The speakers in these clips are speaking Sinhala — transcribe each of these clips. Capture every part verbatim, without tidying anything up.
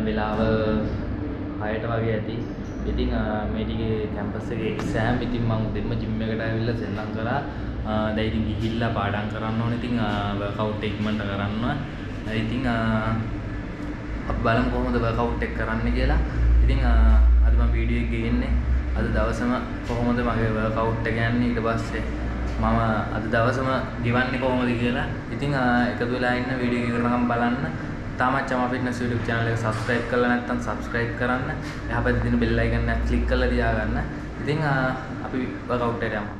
දැන් වෙලාව හයට වගේ ඇති. ඉතින් මේ ටිකේ කැම්පස් එකේ එක්සෑම්. ඉතින් මම උදේම ජිම් එකට ආවිල්ලා සෙල්ලම් කරා. දැන් ඉතින් ගිහිල්ලා පාඩම් කරන්න ඕනේ. ඉතින් වර්කවුට් එක ඉක්මනට කරන්න. ඉතින් අපි බලමු කොහොමද වර්කවුට් එක කරන්න කියලා. ඉතින් අද මම වීඩියෝ එක ගේන්නේ. අද දවසම කොහොමද මගේ වර්කවුට් එක යන්නේ. ඊට පස්සේ මම අද දවසම ගෙවන්නේ කොහොමද කියලා. ඉතින් එකතු වෙලා ඉන්න වීඩියෝ එක කරනකම් බලන්න. තාමත් චමා ෆිට්නස් YouTube channel එක subscribe කරලා නැත්නම් subscribe කරන්න. එහා පැත්තේ තියෙන bell icon එක click කරලා තියාගන්න. ඉතින් අපි workout එකට යමු.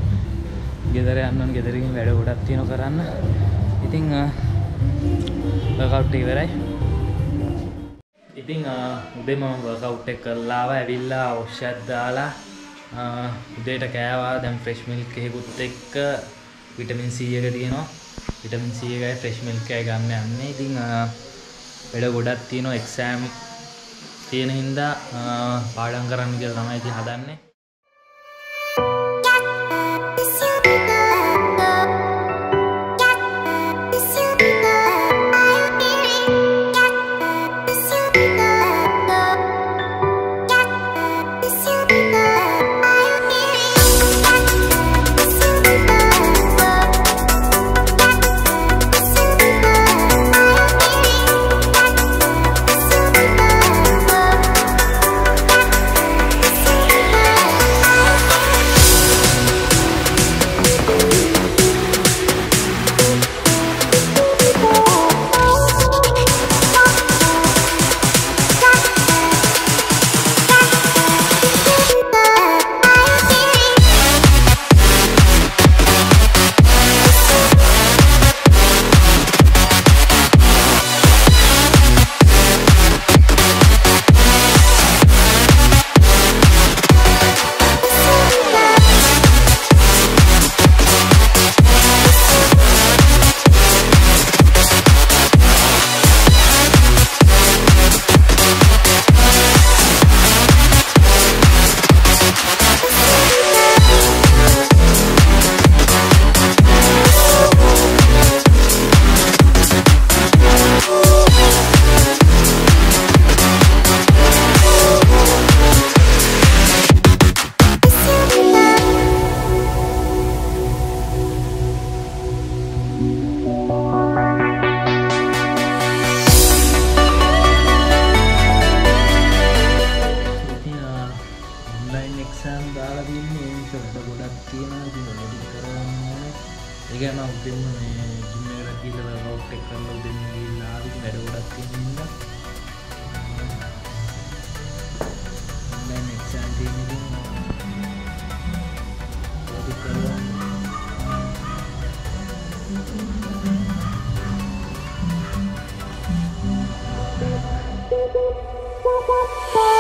ගෙදර යන්න ඕන ගෙදරින් වැඩ ගොඩක් තියෙනවා කරන්න. ඉතින් workout එක ඉවරයි. ඉතින් උදේ මම workout එක කරලා ආවා. ඇවිල්ලා wash එකක් දාලා උදේට කෑවා. දැන් fresh milk එකකුත් එක්ක vitamin C එක තියෙනවා. vitamin C එකයි fresh milk එකයි ගන්න යන්නේ. ඉතින් වැඩ ගොඩක් තියෙනවා. exam තියෙන හින්දා පාඩම් කරන්න කියලා තමයි ඉතින් හදන්නේ. ඒකම උදේම මේ ජිම් එකට ගිහලා වර්කවුට් එක කරලා උදේම ගිහලා ආවිත් වැඩ ගොඩක් තියෙන නිසා ඔන්ලයින් එක්සෑම් තියෙන ඉතින් ඒක කරලා Bye.